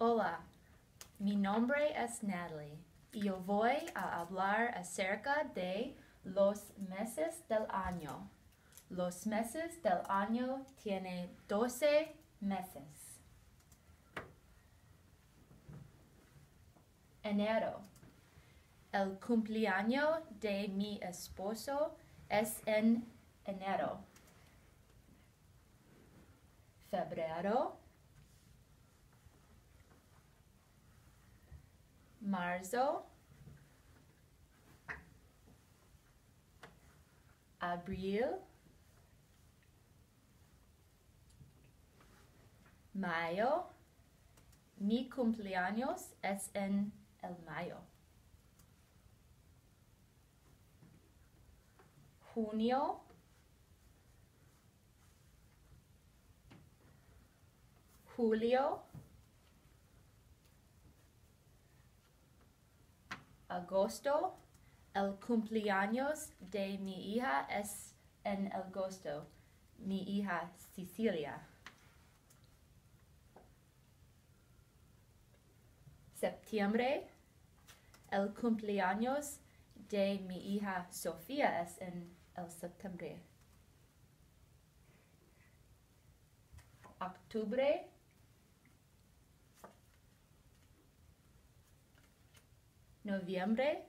Hola, mi nombre es Natalie y yo voy a hablar acerca de los meses del año. Los meses del año tienen 12 meses. Enero. El cumpleaños de mi esposo es en enero. Febrero. Marzo. Abril. Mayo. Mi cumpleaños es en el mayo. Junio. Julio. Agosto. El cumpleaños de mi hija es en agosto. Mi hija Cecilia. Septiembre. El cumpleaños de mi hija Sofía es en el septiembre. Octubre. Noviembre.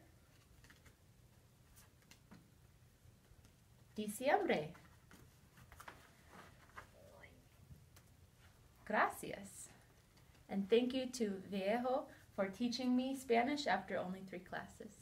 Diciembre. Gracias. And thank you to Viejo for teaching me Spanish after only 3 classes.